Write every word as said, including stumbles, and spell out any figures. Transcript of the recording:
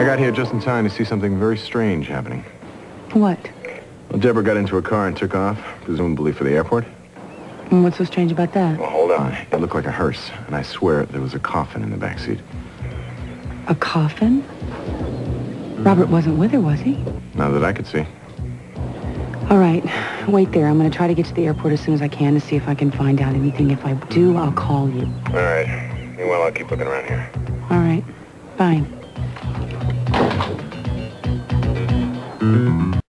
I got here just in time to see something very strange happening. What? Well, Deborah got into a car and took off, presumably for the airport. And what's so strange about that? Well, hold on. It looked like a hearse, and I swear there was a coffin in the back seat. A coffin? Robert wasn't with her, was he? Not that I could see. All right. Wait there. I'm going to try to get to the airport as soon as I can to see if I can find out anything. If I do, I'll call you. All right. Meanwhile, I'll keep looking around here. All right. Fine.